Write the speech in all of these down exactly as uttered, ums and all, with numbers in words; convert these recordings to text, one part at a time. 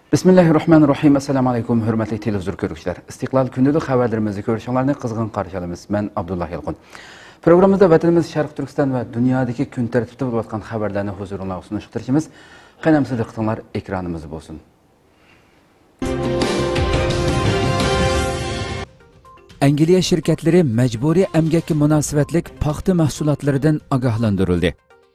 Bismillahirrahmanirrahim. Assalamu alaykum, hürmetli televizyon görüşler. İstiklal günlük haberlerimizi görüşenlerini kızgın karşılayımız. Ben Abdullah Yalqın. Programımızda vatanımız Şarkı Türkistan ve dünyadaki gün tertipte bulunan haberlerini huzuruna sunuşturuşumuz. Qanamsızlık tınglar ekranımız olsun. Angliya şirketleri mecburi emgaki münasebetlik paxta mahsulatlarından agahlandırıldı.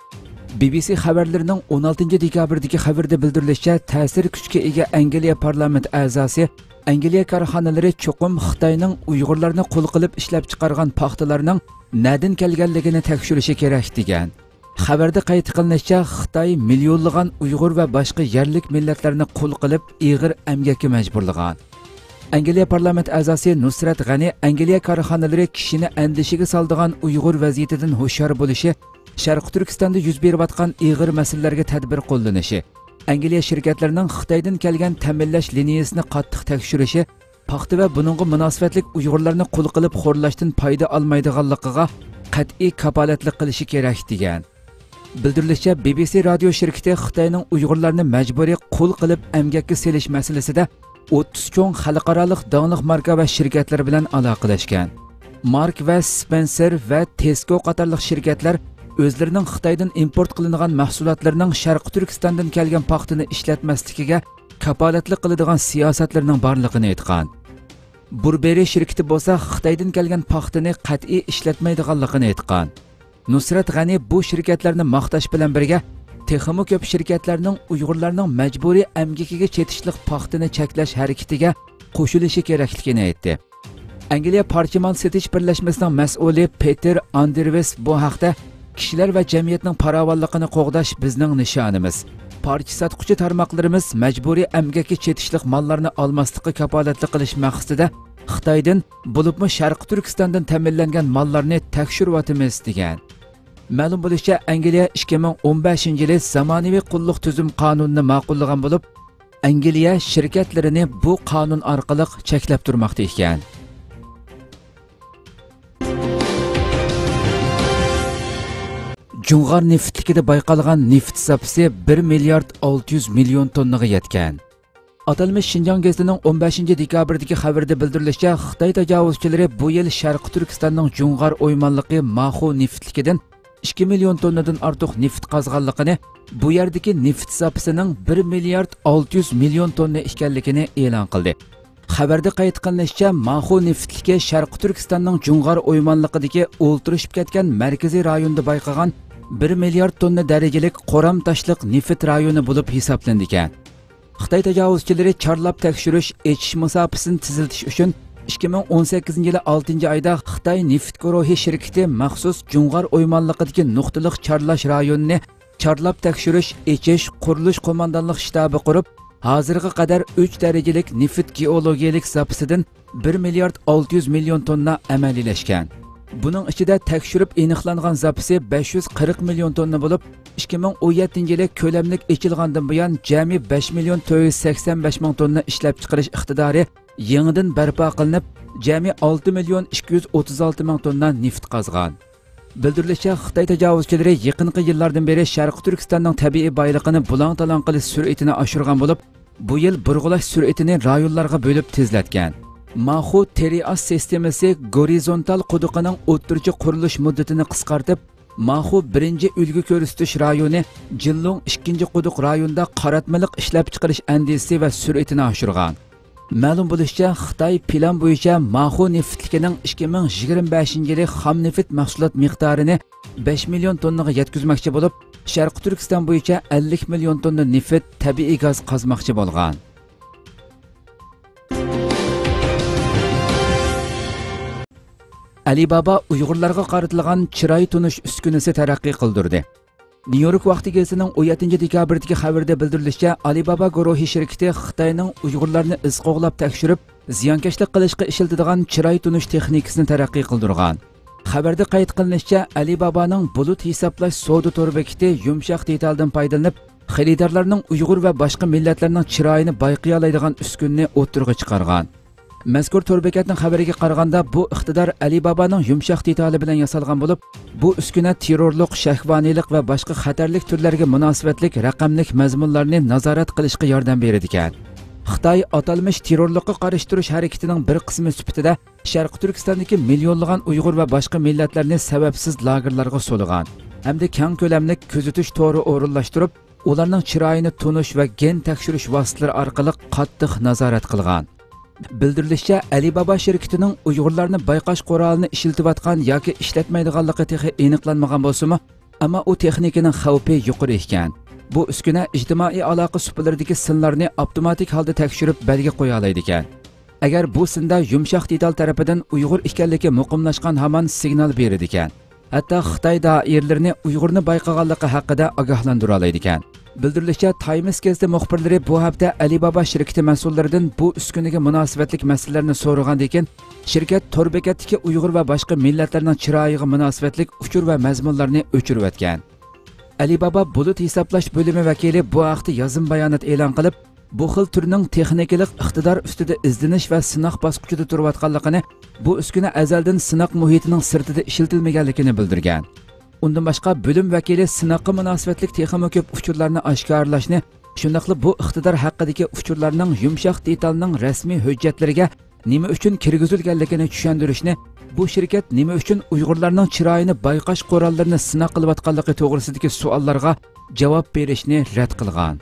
B B C haberlarining on oltinchi dekabrdagi xabarda bildirilishicha, ta'sir kuchga ega Angliya parlament a'zosi Angliya korxonalari cho'qim Xitoyning Uyg'urlarni qo'l qilib ishlab chiqargan paxtalarning nadin kelganligini tekshirishi kerak degan. Xabarda qayd qilinishicha, Xitoy millionlagan Uyg'ur va boshqa yerlik millatlarni qo'l qilib ig'ir emgakka majburlagan. Angliya parlament a'zosi Nusrat G'ani Angliya korxonalari kishini andishiga soldigan Uyg'ur vaziyatidan hushyor bo'lishi, Sharq Turkistonda yuz berayotgan ig'ir masalalarga tadbir qo'llanishi, Angliya shirkatlarining Xitoydan kelgan ta'minlash liniyasini qattiq tekshirishi, paxta va buningga munosabatlik Uyg'urlarni qo'l qilib xo'rlashdan foyda olmaydiganligiga qat'iy kapolatlik qilishi kerak degan. Bildirilishicha, B B C radio shirkati Xitoyning Uyg'urlarni majburiy qo'l qilib emgakka selish masalasida o'ttiz cho'ng xalqaroliq donliq marka va shirkatlar bilan aloqalashgan. Mark va Spencer va Tesco qatorliq shirkatlar o'zlarining Xitoydan import qilingan mahsulotlarining Sharq Turkistondan kelgan paxtini ishlatmasligiga kapolatlik qiladigan siyosatlarining borligini aytgan. Burberry shirkati bo'lsa Xitoydan kelgan paxtini qat'iy ishlatmaydiganligini aytgan. Nusrat G'ani bu shirkatlarni maqtash bilan birga texmo ko'p shirkatlarning Uyg'urlarning majburiy emgakiga chetishlik paxtini cheklash harakatiga qo'shilishi kerakligini aytdi. Angliya Parchimon setish birlashmasining mas'uli Peter Anderves bu haqda kishilar va jamiyatning farovonligini qo'g'dash bizning nishonimiz. Parcha sotquchi tarmoqlarimiz majburiy emgakka chetishlik mollarni olmaslikka kapolatlik qilish maqsadida Xitoydan bo'libmi Sharq Turkistondan ta'minlangan mollarni tekshiryapmiz degan. Ma'lum bo'lishicha, Angliya ikki ming o'n beshinchi yili zamonaviy qulluq tuzum qonunini ma'qullagan bo'lib, Angliya shirkatlarini bu qonun orqali cheklab turmoqda ekan. Jungar neftlikida bayqalgan neft zapisi bir milliard olti yuz million tonnaga yetgan. Atalmish Xinjiang gazetining o'n beshinchi dekabrdagi xabarda bildirilishicha, Xitoy tajovuzchilari bu yil Sharq Turkistonning Jungar o'ymonligi Maxu neftlikidan ikki million tonnadan ortiq neft qazganligini, bu yerdagi neft zapisining bir milliard olti yuz million tonna ekanligini e'lon qildi. Xabarda qayd qilinishicha, Maxu neftligi Sharq Turkistonning Jungar o'ymonligidagi o'ltirishib ketgan markaziy rayonda bayqagan bir milliard tonna darajalik qo'ram tashliq neft rayoni bo'lib hisoblandi ekan. Xitoy tajovuzchilari chorlab tekshirish echish masofasini tiziltish uchun ikki ming o'n sakkizinchi yil oltinchi oyda Xitoy neft guruhi shirkati maxsus Jungar o'ymonligidagi nuqtaliq chorlash rayonini chorlab tekshirish echish qurilish qo'mondonlik shtabi qurib, hozirga qadar uch darajalik neft geologiyalik zapisidan bir milliard olti yuz million tonna amaliyalashgan. Buning ichida tekshirib aniqlangan zapisi besh yuz qirq million tonna bo'lib, ikki ming o'n yettinchi yili ko'lamlik echilgandan buyon jami besh million to'rt yuz sakson besh ming tonna ishlab chiqarish iqtidori yangidan barpo qilinib, jami olti million ikki yuz o'ttiz olti ming tonna neft qazgan. Bildirilishicha, Xitoy tajovuzchilari yaqinqi yillardan beri Sharq Turkistonning tabiiy boyligini bulang-talang qilish sur'atini oshirgan bo'lib, bu yil burg'ulash sur'atini rayonlarga bo'lib tezlatgan. Maxu Terias sistemasi gorizontal quduqining o'ttirchi qurilish muddatini qisqartib, Maxu birinchi ulgu ko'rsatish rayoni Jillong ikkinchi quduq rayonida qaratmaliq ishlab chiqarish andisi va sur'atini oshirgan. Ma'lum bo'lishicha, Xitoy plan bo'yicha Maxu neftligining ikki ming yigirma beshinchi yili xam neft mahsulot miqdorini besh million tonnaga yetkazmoqchi bo'lib, Sharq Turkiston bo'yicha ellik million tonna neft tabiiy gaz qazmoqchi bo'lgan. Alibaba Uyg'urlarga qaratilgan chiroy tunish uskunasi taraqqiy qildirdi. New York vaqti gazetining o'n yettinchi dekabrdagi xabarda bildirilishicha, Alibaba guruhi shirkati Xitoyning Uyg'urlarni iz qo'g'lab tekshirib, ziyonkashlik qilishga ishlatadigan chiroy tunish texnikasini taraqqiy qildirgan. Xabarda qayd qilinishicha, Alibabaning bulut hisoblash savdo to'rbekiti yumshoq detaldan foydalanib, xaridorlarning Uyg'ur va boshqa millatlarning chiroyini bayqiy oladigan uskunni o'tirg'i chiqargan. Mazkur to'rbekatning xabariga qaraganda, bu iqtidor Alibabaning yumshoq detali bilan yasalgan bo'lib, bu uskuna terrorlik, shahvoniylik va boshqa xatarlik turlariga munosabatlik raqamlik mazmunlarni nazorat qilishga yordam beradi ekan. Xitoy atalmış terrorlikqa qarshi turish harakatining bir qismi sifatida Sharq Turkistondagi millionlagan Uyg'ur va boshqa millatlarni sababsiz lagerlarga so'ligan hamda keng ko'lamli kuzatish to'ri o'rinlashtirib, ularning chiroyini tunish va gen tekshirish vositalari orqali qattiq nazorat qilgan. Bildirilishicha, Alibaba shirkatining Uyg'urlarni bayqash qurolini ishlatayotgan yoki ishlatmaydiganligi texi aniqlanmagan bo'lsa-mu, ammo u texnikaning xavfi yuqori ekan. Bu uskuna ijtimoiy aloqa supalaridagi sinlarni avtomatik holda tekshirib belgi qo'ya oladi ekan. Agar bu sinda yumshoq detal tarafidan Uyg'ur ekanligi muqimlashgan hamon signal beradi ekan. Hatto Xitoy doiralarini Uyg'urni bayqaganligi haqida ogohlantira oladi ekan. Bildirilishicha, Times gazeti muxbirlari bu hafta Alibaba shirkati mas'ullaridan bu uskunaga munosabatlik masalalarni so'ragandan keyin, shirkat tor bekatdagi Uyg'ur va boshqa millatlarning chiroyiga munosabatlik uchur va mazmunlarni o'chirib o'tgan. Alibaba bulut hisoblash bo'limi vakili bu haqda yozim bayonot e'lon qilib, bu xil turning texnikalik iqtidor ustida izlanish va sinoq bosqichida turayotganligini, bu uskuna azaldan sinoq muhitining sirtida ishlatilmaganligini bildirgan. Undan boshqa bo'lim vakili sinoqqa munosabatlik texnik ko'p uchurlarni oshkorlashni, shundaqli bu iqtidor haqidagi uchurlarning yumshoq detalning rasmiy hujjatlariga nima uchun kirgizilganligini tushuntirishni, bu shirkat nima uchun Uyg'urlarning chiroyini bayqash qurollarini sinoq qilayotganligi to'g'risidagi savollarga javob berishni rad qilgan.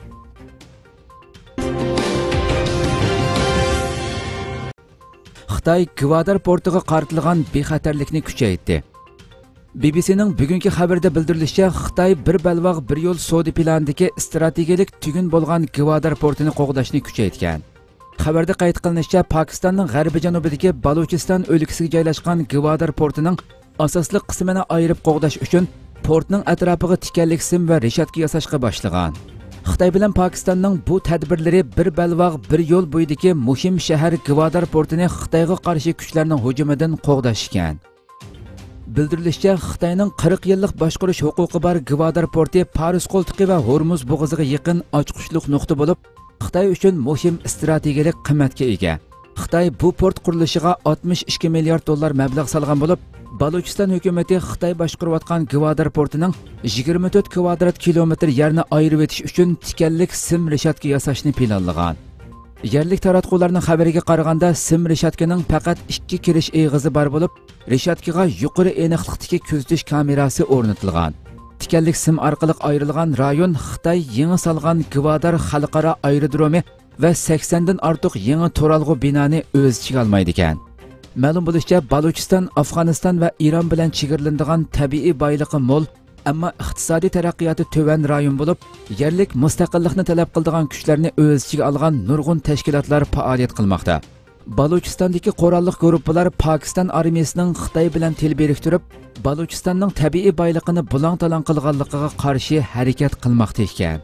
Xitoy Gwadar portiga qaratilgan bexatarlikni kuchaytirdi. B B C'ning bugungi xabarida bildirilishicha, Xitoy bir balvoq bir yo'l savdo planidagi strategik tugun bo'lgan Gwadar portini qo'g'dashni kuchaytirgan. Xabarda qayd qilinishicha, Pokistonning g'arbiy janubidagi Balochiston o'lkasiga joylashgan Gwadar portining asosli qismini ayirib qo'g'dash uchun portning atrofiga tikanlik sim va reshatka yasashga boshlagan. Xitoy bilan Pokistonning bu tadbirlari bir balvoq bir yo'l bo'yidagi muhim shahar Gwadar portini Xitoyga qarshi kuchlarning hujumidan qo'g'dash ekan. Bildirilishicha, Xitoyning qirq yillik boshqarish huquqi bor Gwadar porti Paris qo'ltiqi va Hormuz bo'g'oziga yaqin ochqichliq nuqta bo'lib, Xitoy uchun muhim strategik qiymatga ega. Xitoy bu port qurilishiga oltmish ikki milliard dollar mablag' solgan bo'lib, Balochiston hukumatı Xitoy boshqarayotgan Gwadar portining yigirma to'rt kvadrat kilometr yerni ayirib o'tish uchun tikanlik sim reshatka yasashni planlagan. Yerlik taratqularning xabariga qaraganda, sim reshatkaning faqat ikki kirish eg'izi bor bo'lib, reshatkaga yuqori aniqlikdagi kuzatish kamerasi o'rnatilgan. Tikanlik sim orqali ayrilgan rayon Xitoy yangi solgan Gwadar xalqaro aerodromi va sakson dan ortiq yangi to'ralg'u binoni o'z ichiga olmaydi ekan. Ma'lum bo'lishicha, Balochiston Afg'oniston va Eron bilan chegaralanadigan tabiiy boyligi mo'l, ammo iqtisodiy taraqqiyoti to'van rayon bo'lib, yerlik mustaqillikni talab qiladigan kuchlarni o'z ichiga olgan nurg'un tashkilotlar faoliyat qilmoqda. Balochiston'dagi qurolli guruhlar Pokiston armiyasining Xitoy bilan til beriktirib, Balochistonning tabiiy boyligini bulang-talang qilganligiga qarshi harakat qilmoqda ekan.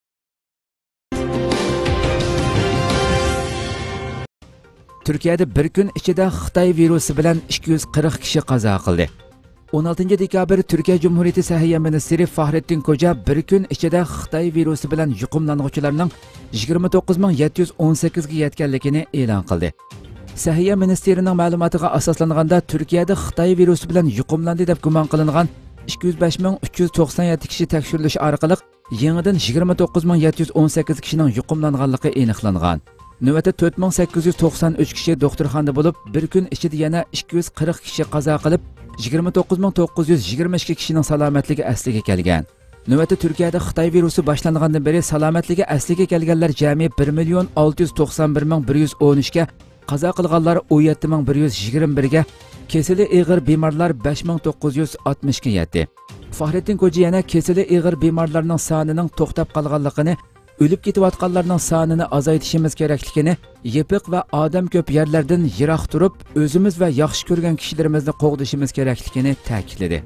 Turkiyada bir kun ichida Xitoy virusi bilan ikki yuz qirq kishi qazo qildi. o'n oltinchi dekabr Turkiya Cumhuriyeti Səhiyyə Ministri Fahrettin Koca bir kun ichida Xitoy virusi bilan yuqumlanuvchilarning yigirma to'qqiz ming yetti yuz o'n sakkiz ga yetganligini e'lon qildi. Səhiyyə Ministrining ma'lumotiga asoslanganda, Turkiyada Xitoy virusi bilan yuqumlandi deb gumon qilingan ikki yuz besh ming uch yuz to'qson yetti kishi tekshirilishi orqali yangidan yigirma to'qqiz ming yetti yuz o'n sakkiz kishining yuqumlanganligi aniqlangan. Navbatda to'rt ming sakkiz yuz to'qson uch kishi doktorxonada bo'lib, bir kun ichida yana ikki yuz qirq kishi qazo qilib, yigirma to'qqiz ming to'qqiz yuz yigirma ikki kishining salomatligi asliga kelgan. Navbatda Turkiyada Xitoy virusi boshlangandan beri salomatligi asliga kelganlar jami bir million olti yuz to'qson bir ming bir yuz o'n uch ga, qazo qilganlar o'n yetti ming bir yuz yigirma bir ga, kesili og'ir bemorlar besh ming to'qqiz yuz oltmish ga yetdi. Fahrettin Koca yana kesili og'ir bemorlarning sonining to'xtab qolganligini, o'lib ketayotganlarning sonini azaytishimiz kerakligini, yepiq va odam ko'p yerlardan yiroq turib, o'zimiz va yaxshi ko'rgan kishilarimizni qo'g'dishimiz kerakligini ta'kidladi.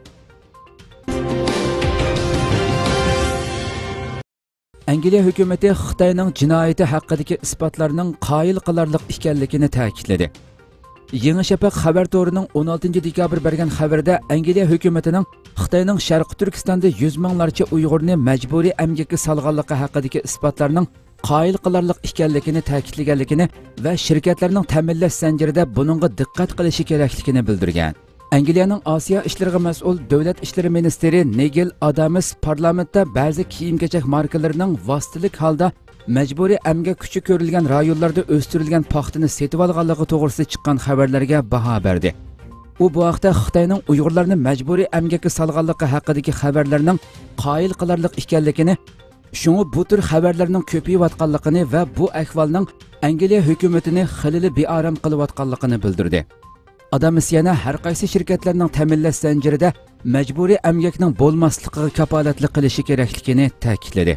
Angliya hukumati Xitoyning jinoyati haqidagi isbotlarning qoyil qilarliq ekanligini ta'kidladi. Yangi Shafaq xabar to'rining o'n oltinchi dekabr bergan xabarida Angliya hukumatining Xitoyning Sharq Turkistonda yuz minglarcha Uyg'urni majburiy emgakka solganligi haqidagi isbotlarning qoyil qilarliq ekanligini ta'kidlaganligini va shirkatlarning ta'minlash zanjirida buningga diqqat qilishi kerakligini bildirgan. Angliyaning Osiyo ishlariga mas'ul davlat ishlari ministri Nigel Adams parlamentda ba'zi kiyim-kechak markalarining vositalik holda majburiy emgak kuchi ko'rilgan rayonlarda o'stirilgan paxtani setib olganligi to'g'risida chiqqan xabarlarga baho berdi. U bu vaqtda Xitoyning Uyg'urlarni majburiy emgakka solganligi haqidagi xabarlarning qoyil qilarlik ekanligini, shunga bu tür xabarlarning ko'payayotganligini va bu ahvolning Angliya hukumatini xilili bearam qilayotganligini bildirdi. Adams yana har qaysi shirkatlarning ta'minlash zanjirida majburiy emgakning bo'lmasligiga kafolatlik qilishi kerakligini ta'kidladi.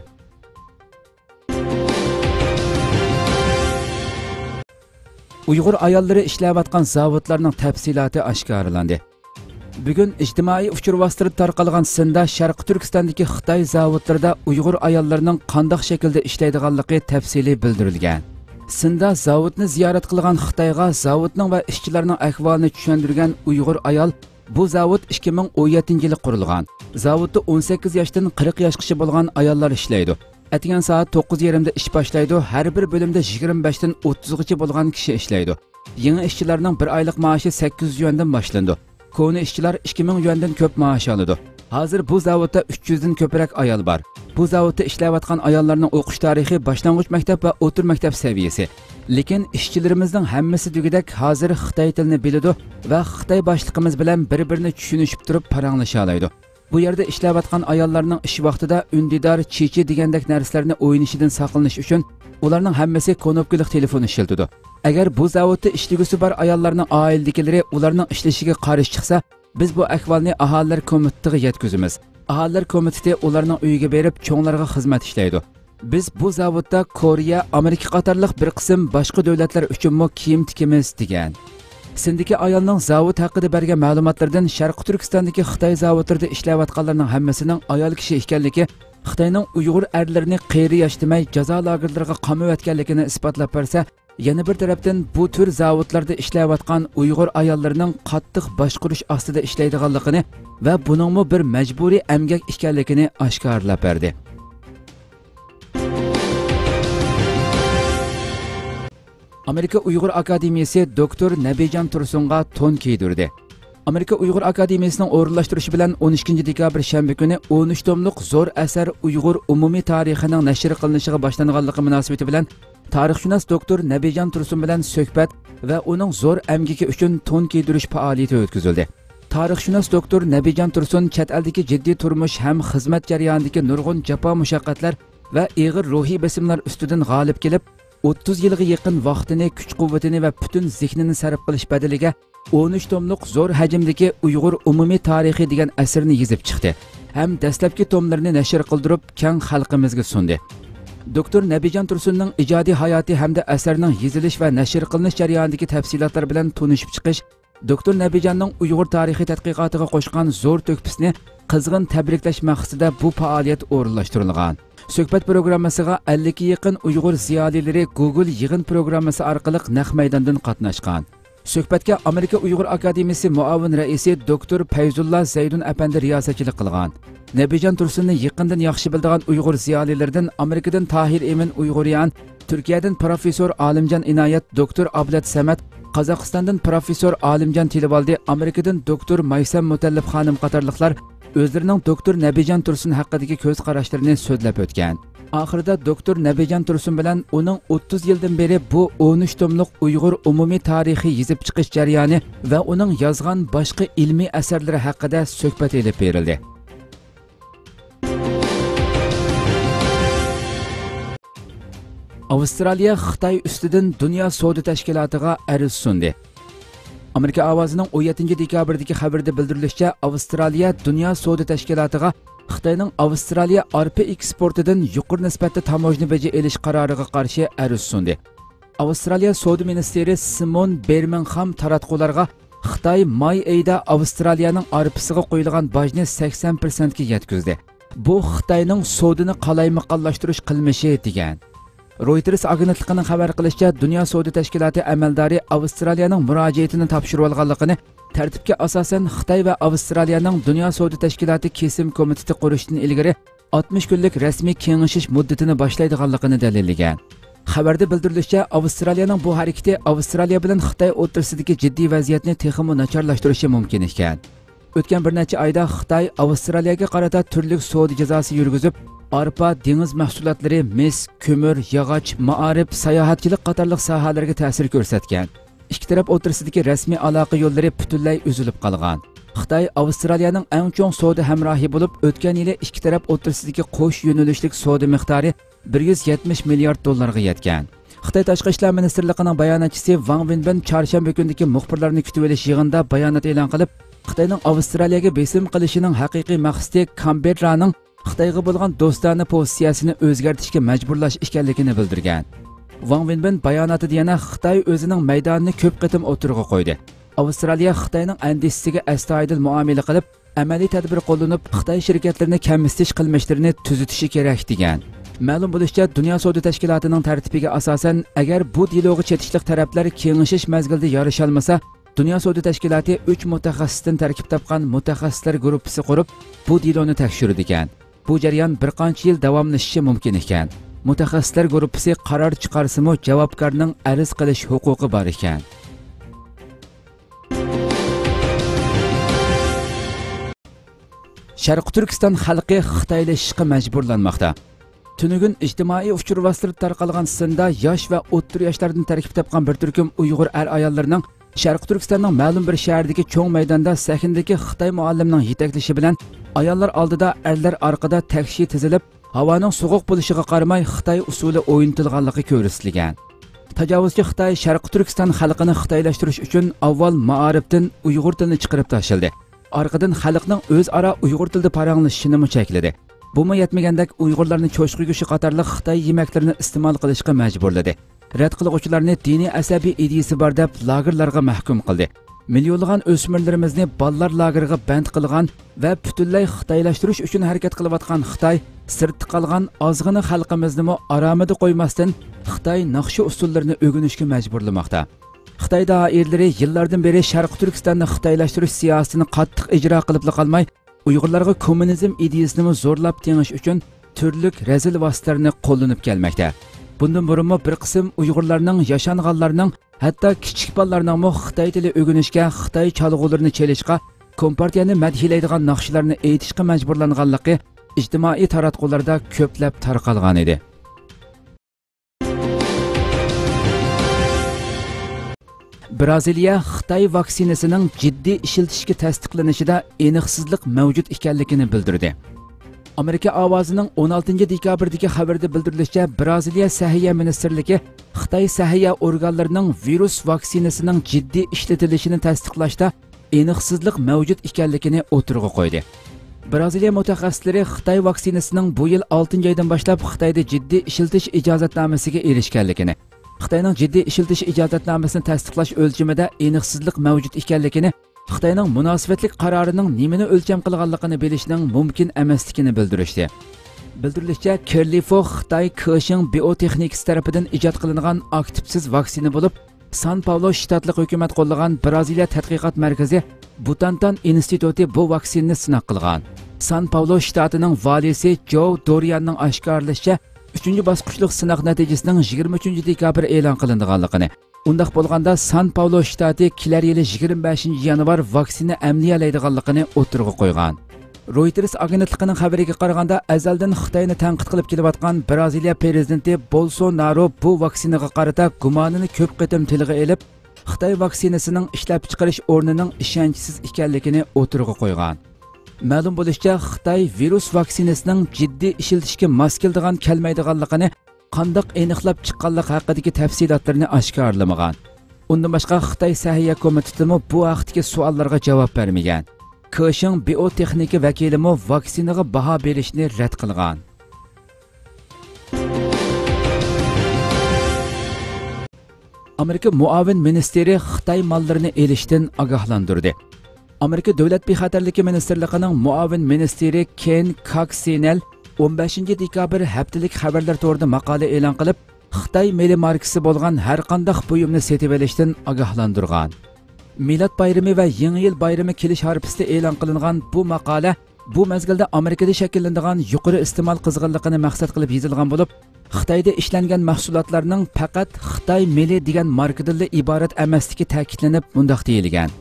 Uyg'ur ayollari ishlayotgan zavodlarning tafsiloti oshkorlandi. Bugun ijtimoiy uchur vositasi tarqalgan Sinda Sharq Turkistondagi Xitoy zavodlarida Uyg'ur ayollarining qanday shaklda ishlaydiganligi tafsili bildirilgan. Sinda zavodni ziyorat qilgan Xitoyga zavodning va ishchilarning ahvolini tushuntirgan Uyg'ur ayol, bu zavod ikki ming o'n yettinchi yili qurilgan. Zavodda o'n sakkiz yoshdan qirq yoshgacha bo'lgan ayollar ishlaydi. Atigan soat to'qqiz yarim da ish boshlaydi. Har bir bo'limda yigirma beshdan o'ttizgacha bo'lgan kishi ishlaydi. Yangi ishchilarning bir oylik maoshi sakkiz yuz yuandan boshlandi. Koni ishchilar ikki ming yuandan ko'p maosh oladi. Hozir bu zavodda uch yuz dan ko'proq ayol bor. Bu zavodda ishlayotgan ayollarning o'qish tarixi boshlang'ich maktab va o'rta maktab saviyasi. Lekin ishchilarimizning hammasi degidek hozir Xitoy tilini biladi va Xitoy boshlig'imiz bilan bir-birini tushunishib turib paranglasha oladi. Bu yerda ishlayotgan ayollarning ish vaqtida undidor, chechi degandek narsalarni o'ynishidan saqlanish uchun ularning hammasi konopkalik telefon ishlatadi. Agar bu zavodda ishlagisi bor ayollarning oiladagilari ularning ishlashiga qarshi chiqsa, biz bu ahvolni aholilar komitetiga yetkazamiz. Aholilar komiteti ularning uyiga berib, cho'nglarga xizmat ishlaydi. Biz bu zavodda Koreya, Amerika qatorliq bir qism boshqa davlatlar uchunmi kiyim tikimiz degan. Sindiki ayolning zavod haqida bergan ma'lumotlardan Sharq Turkistondagi Xitoy zavodlarida ishlayotganlarning hammasining ayol kishi ekanligi, Xitoyning Uyg'ur erlarini qeyri yoshtimay jazo lagerlariga qamab o'tganligini isbotlab bersa, yana bir tarafdan bu tür zavodlarda ishlayotgan Uyg'ur ayollarining qattiq boshqarish ostida ishlaydiganligini va buningmi bir majburiy emgak ekanligini oshkorlab berdi. Amerika Uyg'ur Akademiyasi doktor Nabijon Tursunga to'n kiydirdi. Amerika Uyg'ur Akademiyasining o'rinlashtirishi bilan o'n ikkinchi dekabr shanba kuni o'n uch tomliq zo'r asar Uyg'ur umumiy tarixining nashr qilinishiga boshlanganligi munosabati bilan tarixshunos doktor Nabijon Tursun bilan suhbat va uning zo'r amgiki uchun to'n kiydirish faoliyati o'tkazildi. Tarixshunos doktor Nabijon Tursun chet eldagi jiddiy turmush ham xizmat jarayonidagi nurg'un jafo mushaqqatlar va ig'ir ruhiy bosimlar ustidan g'olib kelib, o'ttiz yilga yaqin vaqtini, kuch-quvvatini va butun zehnini sarf qilish badaliga o'n uch tomliq zo'r hajmdagi Uyg'ur umumiy tarixi degan asarni yozib chiqdi. Ham dastlabki tomlarini nashr qildirib, keng xalqimizga sundi. Doktor Nabijon Tursunning ijodiy hayoti hamda asarning yozilish va nashr qilinish jarayonidagi tafsilotlar bilan tanishib chiqish, doktor Nabijonning Uyg'ur tarixi tadqiqotiga qo'shgan zo'r to'kpisini qizg'in tabriklash maqsadida bu faoliyat o'rinlashtirilgan. Suhbat programmasiga ellik ga yaqin Uyg'ur ziyolilari Google yig'in programmasi orqali naq maydondan qatnashgan. Suhbatga Amerika Uyg'ur Akademiyasi muavin raisi doktor Fayzullah Zaydun apandi riyosatchilik qilgan. Nabijon Tursunni yaqindan yaxshi bildigan Uyg'ur ziyolilaridan Amerikadan Tahir Emin Uyg'uryan, Turkiyadan professor Alimjon Inoyat, doktor Ablat Samat, Qozog'istondan professor Alimjon Tilibaldi, Amerikadan doktor Maysam Mutallib xonim qatorliqlar o'zlarining doktor Nabijon Tursun haqidagi ko'z qarashlarini so'zlab o'tgan. Oxirida doktor Nabijon Tursun bilan uning o'ttiz yildan beri bu o'n uch tomliq Uyg'ur umumiy tarixi yozib chiqish jarayoni va uning yozgan boshqa ilmiy asarlari haqida suhbat elib berildi. Avstraliya Xitoy ustidan Dunyo savdo tashkilotiga ariz sundi. Amerika ovozining o'n yettinchi dekabrdagi xabarda bildirilishicha, Avstraliya Dunyo savdo tashkilotiga Xitoyning Avstraliya arpa eksportidan yuqori nisbatda tamojni baja elish qaroriga qarshi ariz sundi. Avstraliya savdo ministri Simon Birmingham taratqularga Xitoy may oyida Avstraliyaning arpasiga qo'yilgan bojni sakson foiz ga yetkazdi. Bu Xitoyning savdoni qalaymaqonlashtirish qilmishi degan. Reuters agentligining xabar qilishicha, Dunyo savdo tashkiloti amaldori Avstraliyaning murojaatini topshirib olganligini, tartibga asosan Xitoy va Avstraliyaning Dunyo savdo tashkiloti kesim komiteti qurishdan ilgari oltmish kunlik rasmiy kengashish muddatini boshlaydiganligini dalillagan. Xabarda bildirilishicha, Avstraliyaning bu harakati Avstraliya bilan Xitoy o'rtasidagi jiddiy vaziyatni texmi nacharlashtirishi mumkin ekan. O'tgan bir necha oyda Xitoy Avstraliyaga qarata turli savdo jazosi yurgizib, arpa, dengiz mahsulotlari, mis, ko'mir, yog'och, maarif, sayohatchilik qatorliq sohalarga ta'sir ko'rsatgan. Ikki taraf o'rtasidagi rasmiy aloqa yo'llari butunlay uzilib qolgan. Xitoy Avstraliyaning eng chong savdo hamrohi bo'lib, o'tgan yili ikki taraf o'rtasidagi qo'sh yo'nalishlik savdo miqdori bir yuz yetmish milliard dollarga yetgan. Xitoy Tashqi ishlar ministrligining bayonotchisi Wang Wenbin chorshanba kunidagi muxbirlarni kutib olish yig'inida bayonot e'lon qilib, Xitoyning Avstraliyaga besim qilishining haqiqiy maqsadi Canberraning Xitoyga bo'lgan do'stona pozitsiyasini o'zgartirishga majburlash ekanligini bildirgan. Wang Wenbin bayonotida yana Xitoy o'zining maydonini ko'p qatim o'tirg'a qo'ydi. Avstraliya Xitoyning andishisiga astoydil muomala qilib, amaliy tadbir qo'llanib, Xitoy shirkatlarini kamsitish qilmishlarini tuzitishi kerak degan. Ma'lum bo'lishicha, Dunyo savdo tashkilotining tartibiga asosan, agar bu dialoga chetishliq taraflar kengashish mazgilida yorisha olmasa, Dunyo savdo tashkiloti uch mutaxassisdan tarkib topgan mutaxassislar guruhi qurib, bu dialogni tekshirdi ekan. Bu jarayon bir qancha yil davomlashishi mumkin ekan. Mutaxassislar guruhi qaror chiqarsimi, javobgarning arz qilish huquqi bor ekan. Sharq Turkiston xalqi xitoylashishga majburlanmoqda. Tunugun ijtimoiy uchur vositasi tarqalgan sinda yosh va o'ttir yoshlardan tarkib topgan bir turkum Uyg'ur er ayollarining Sharq Turkistonning ma'lum bir shahridagi cho'ng maydonda sahindagi Xitoy muallimning yetaklashi bilan ayollar oldida, erlar orqada takshi tizilib, havoning sovuq bo'lishiga qaramay Xitoy usuli o'yintilganligi ko'rsatilgan. Tajovuzchi Xitoy Sharq Turkiston xalqini xitoylashtirish uchun avval ma'arifdan Uyg'ur tilini chiqarib tashladi. Orqadan xalqning o'zaro Uyg'ur tilida paranglashishini chekladi. Bumi yetmagandek Uyg'urlarni cho'chqa go'shi qatorli Xitoy yemaklarini iste'mol qilishga majburladi. Rad qiluvchilarni diniy asabiy ideyasi bor deb lagerlarga mahkum qildi. Millionlagan o'smirlarimizni ballar lageriga band qilgan va butunlay xitoylashtirish uchun harakat qilayotgan Xitoy sirtda qolgan ozg'ina xalqimizni mo aromida qo'ymasdan Xitoy naqshi usullarini o'rganishga majburlamoqda. Xitoy doiralari yillardan beri Sharq Turkistonni xitoylashtirish siyosatini qattiq ijro qilib qolmay, Uyg'urlarga kommunizm ideyasini zo'rlab tengish uchun turli razil vositalarni qo'llanib kelmoqda. Bundan burunmi bir qism Uyg'urlarning yashanganlarning, hatto kichik bolalarning mo Xitoy tili o'rganishga, Xitoy chalg'ularini chelishga, kompartiyani madhiylaydigan naqshlarni aytishga majburlanganligi ijtimoiy taratqularda ko'plab tarqalgan edi. Braziliya Xitoy vaksinasining jiddiy ishlatishga tasdiqlanishida aniqsizlik mavjud ekanligini bildirdi. Amerika ovozining o'n oltinchi dekabrdagi xabarda bildirilishicha, Braziliya Səhiyyə Ministerligi Xitoy səhiyyə organlarining virus vaksinasining jiddiy ishlatilishini tasdiqlashda aniqsizlik mavjud ekanligini o'tirg'a qo'ydi. Braziliya mutaxassislari Xitoy vaksinasining bu yil oltinchi oydan boshlab Xitoyda jiddiy ishlatish ijozatnomasiga erishganligini, Xitoyning jiddiy ishiltish ijozatnomasini tasdiqlash o'lchimida aniqsizlik mavjud ekanligini, Xitoyning munosabatlik qarorining nimani o'lcham qilganligini bilishning mumkin emasligini bildirishdi. Bildirilishicha, Kerlifo Xitoy Keishin biotexnikasi tarafidan ijod qilingan aktivsiz vaksina bo'lib, San Paulo shtatlik hukumat qo'llagan Braziliya tadqiqot markazi Butantan instituti bu vaksinani sinab qilgan. San Paulo shtatining valisi Joe Dorianning oshkorlashicha, uchinchi bosqichlik sinov natijasining yigirma uchinchi dekabr e'lon qilinganligini, undaq bo'lganda San Paulo shtati kelar yili yigirma beshinchi yanvar vaksina amniyalaydiganligini o'tirg'a qo'ygan. Reuters agentligining xabariga qaraganda, azaldan Xitoyni tanqid qilib kelayotgan Braziliya prezidenti Bolsonaro bu vaksinaga qarata gumonini ko'p qatim tilga elib, Xitoy vaksinasining ishlab chiqarish o'rnining ishonchsiz ekanligini o'tirg'a qo'ygan. Ma'lum bo'lishicha, Xitoy virus vaksinasining jiddiy ishlatishga mos keladigan kelmaydiganligini, qandoq aniqlab chiqqanligi haqidagi tafsilotlarni oshkorlamagan. Undan boshqa Xitoy Səhiyyə komiteti bu haqdagi savollarga javob bermagan. Keishin biotexnika vakili mo vaksinaga baho berishni rad qilgan. Amerika muavin ministri Xitoy mollarini elishdan ogohlantirdi. Amerika Davlat bexatarligi ministerligining muavin ministri Ken Koksinel o'n beshinchi dekabr haftalik xabarlar to'g'risida maqola e'lon qilib, Xitoy milliy markasi bo'lgan har qanday buyumni sotib olishdan ogohlantirgan. Milod bayrami va Yangi yil bayrami kelish harfisida e'lon qilingan bu maqola bu mezgilda Amerikada shakllanadigan yuqori iste'mol qizg'inligini maqsad qilib yozilgan bo'lib, Xitoyda ishlangan mahsulotlarning faqat Xitoy milliy degan markadan iborat emasligi ta'kidlanib, mundaq deyilgan.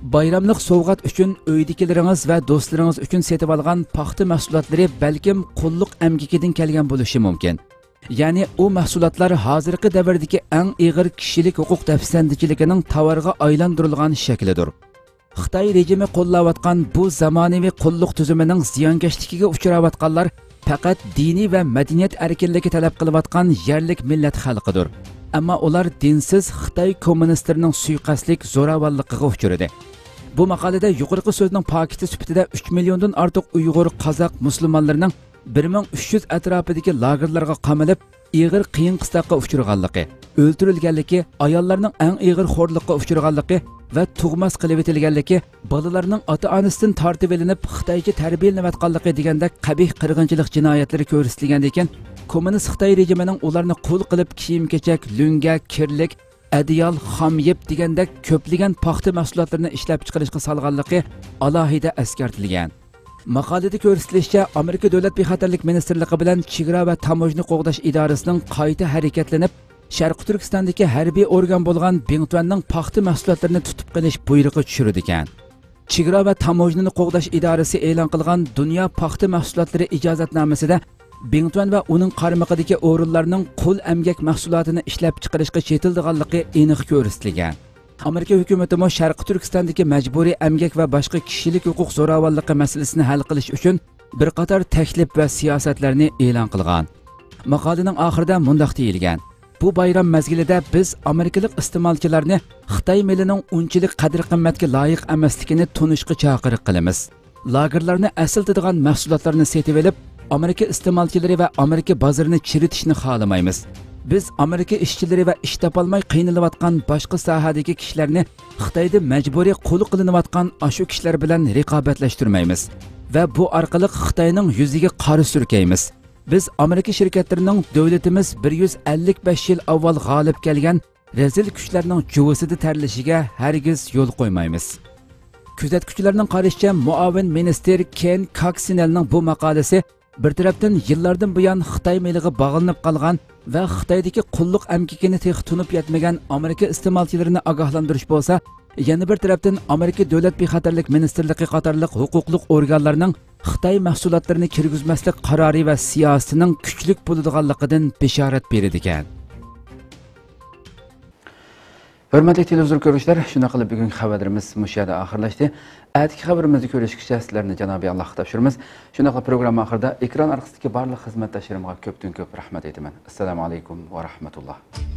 Bayramlıq sovg'at uchun uydagilaringiz va do'stlaringiz uchun setib olgan paxta mahsulotlari balkim qulluq amgikidan kelgan bo'lishi mumkin. Ya'ni u mahsulotlar hozirgi davrdagi eng og'ir kishilik huquq tafsandachiligining tovarga aylantirilgan shaklidir. Xitoy rejimi qo'llayotgan bu zamonaviy qulluq tuzumining ziyonkashligiga uchrayotganlar faqat diniy va madaniyat erkinligi talab qilayotgan yerlik millat xalqidir. Ammo ular dinsiz Xitoy kommunistlarining suiqasdlik zo'ravonligiga uchradi. Bu maqolada yuqorqi so'zning paketi sifatida uch milliondan ortiq Uyg'ur, Qozoq musulmonlarining bir ming uch yuz atrofidagi lagerlarga qamalib, ig'ir qiyin qistoqqa uchraganligi, o'ldirilganligi, ayollarning eng ig'ir xo'rlikqa uchraganligi va tug'mas qilib etilganligi, bolalarning ota-onasidan tortib olinib Xitoycha tarbiyalanayotganligi degandek qabih qirg'inchilik jinoyatlari ko'rsatilgan ekan, kommunist Xitoy rejimining ularni qul qilib kiyim-kechak, lunga, kirlik, adiyal, xamyib degandek ko'pligan paxta mahsulotlarini ishlab chiqarishga solganligi alohida eskartilgan. Maqolada ko'rsatilishicha, Amerika Davlat bexatarlik ministrligi bilan chegara va tamojni qo'g'dash idorasining qayta harakatlanib, Sharqi Turkistondagi harbiy organ bo'lgan Bingtuanning paxta mahsulotlarini tutib qilish buyrug'i tushirdi ekan. Chegara va tamojni qo'g'dash idorasi e'lon qilgan Dunyo paxta mahsulotlari ijozatnomasida Bingtuan va uning qarmog'idagi o'rinlarning qul emgak mahsulotini ishlab chiqarishga chetildiganligi aniq ko'rsatilgan. Amerika hukumati mo Sharqi Turkistondagi majburiy emgak va boshqa kishilik huquq zo'ravonligi masalasini hal qilish uchun bir qator taklif va siyosatlarni e'lon qilgan. Maqolaning oxirida mundaq deyilgan: Bu bayram mezgilida biz Amerikalik iste'molchilarni Xitoy milining unchalik qadr-qimmatga loyiq emasligini tunishga chaqiriq qilamiz. Lagerlarni asıltadigan mahsulotlarni setib olib, Amerika iste'molchilari va Amerika bozorini chiritishni xohlamaymiz. Biz Amerika ishchilari va ish topolmay qiynalayotgan boshqa sohadagi kishilarni Xitoyda majburiy qul qilinayotgan ashu kishilar bilan raqobatlashtirmaymiz va bu orqali Xitoyning yuziga qora surkaymiz. Biz Amerika shirkatlarining davlatimiz bir yuz ellik besh yil avval g'olib kelgan rezil kuchlarning juvasida terlishiga hargiz yo'l qo'ymaymiz. Kuzatuvchilarning qarashicha, muavin minister Ken Coxinelning bu maqolasi bir tarafdan yillardan buyon Xitoy meliga bog'lanib qolgan va Xitoydagi qulluq amkikini tex tunib yetmagan Amerika iste'molchilarini ogohlantirish bo'lsa, yana bir tarafdan Amerika Davlat bexatarlik ministrligi qatorliq huquqli organlarning Xitoy mahsulotlarini kirgizmaslik qarori va siyosatining kuchlik bo'ladiganligidan bishorat beradi ekan. Hurmatli televizor ko'ruvchilar, shuna qilib bugungi xabarlarimiz mushada oxirlashdi. Atki xabarimizni ko'rishgacha sizlarni Janobiy Allohga topshiramiz. Shunaqa program oxirida ekran orqasidagi barliq xizmatdoshlarimga ko'pdan ko'p rahmat aytaman. Assalomu alaykum va rahmatulloh.